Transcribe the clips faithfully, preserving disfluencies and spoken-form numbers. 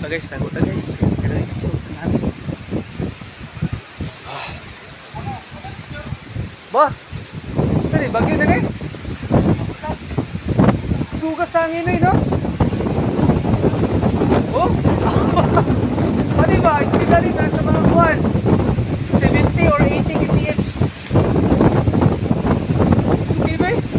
guys, tago na guys. Pero yung suot namin. Ah. Ba? Saan eh? Bagyo na rin? Suga sa hangin na eh, no? Oh? O diba? Iskila rin nasa mga kuwan. seventy or eighty K T H. Sugi ba eh?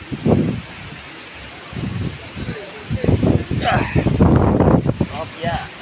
Yeah.